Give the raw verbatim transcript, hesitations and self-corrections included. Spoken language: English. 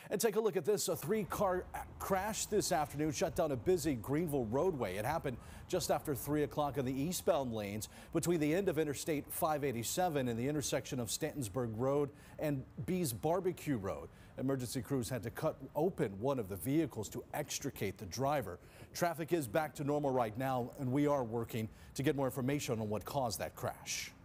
And take a look at this. A three-car crash this afternoon shut down a busy Greenville roadway. It happened just after three o'clock in the eastbound lanes between the end of Interstate five eighty-seven and the intersection of Stantonsburg Road and Bees Barbecue Road. Emergency crews had to cut open one of the vehicles to extricate the driver. Traffic is back to normal right now, and we are working to get more information on what caused that crash.